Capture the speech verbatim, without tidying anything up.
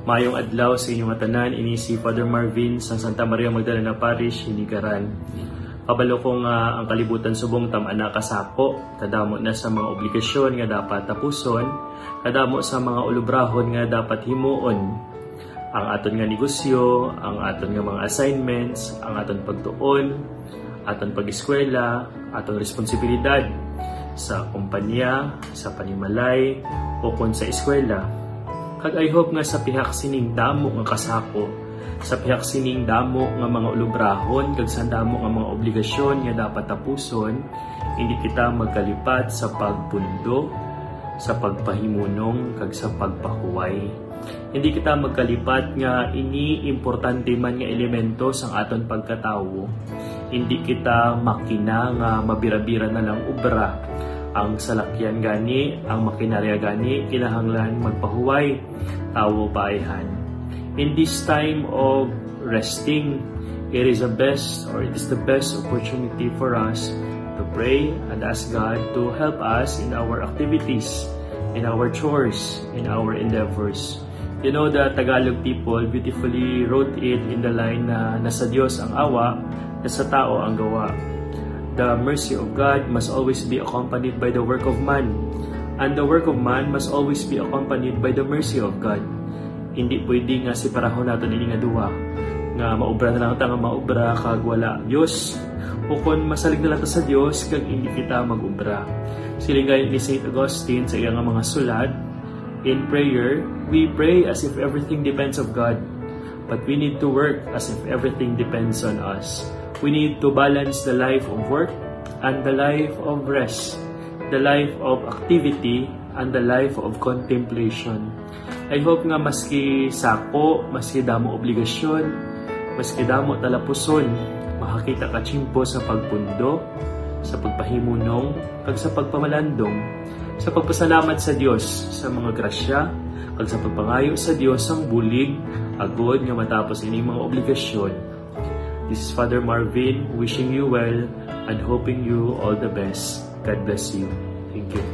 Mayong adlaw sa inyong tanan, ini si Father Marvin sa Santa Maria Magdalena Parish, Hinigaran. Kabalo ko nga ang kalibutan subong tam-ana kasako, kadamo na sa mga obligasyon nga dapat tapuson, kadamo sa mga ulubrahon nga dapat himuon. Ang aton nga negosyo, ang aton nga mga assignments, ang aton pagtuon, aton pag-eskwela, aton responsibilidad sa kumpanya, sa panimalay, o kon sa eskwela. Kag I hope nga sa pihak sining damo nga kasako, sa pihak sining damo nga mga ulubrahon, kag sa damo nga mga obligasyon nga dapat tapuson, hindi kita magkalipat sa pagpundo, sa pagpahimunong, kag sa pagpahuway. Hindi kita magkalipat nga ini importante man nga elemento sang aton pagkatawo. Hindi kita makina nga mabira-bira na lang ubra. Ang salakyan gani, ang makinarya gani, kinahanglan magpahuway, tawo paayhan. In this time of resting, it is the best or it is the best opportunity for us to pray and ask God to help us in our activities, in our chores, in our endeavors. You know, the Tagalog people beautifully wrote it in the line na nasa Diyos ang awa, nasa tao ang gawa. The mercy of God must always be accompanied by the work of man, and the work of man must always be accompanied by the mercy of God. Hindi pwede nga separahon natin ini nga duwa, nga maubra na lang ta nga maubra kag wala Dios, o kon masalig na lang ta sa Dios kag hindi kita magubra. Silingayon ni Saint Augustine sa iyang mga sulat, in prayer, we pray as if everything depends on God, but we need to work as if everything depends on us. We need to balance the life of work and the life of rest, the life of activity and the life of contemplation. I hope nga maski sako, maski damo obligasyon, maski damo talapuson, makakita ka tsimpo sa pagpundo, sa pagpahimunong, kag sa pagpamalandong, sa pagpasalamat sa Dios sa mga grasya, kag sa pagpangayo sa Dios ang bulig, agod nga matapos ini mga obligasyon. This is Father Marvin wishing you well and hoping you all the best. God bless you. Thank you.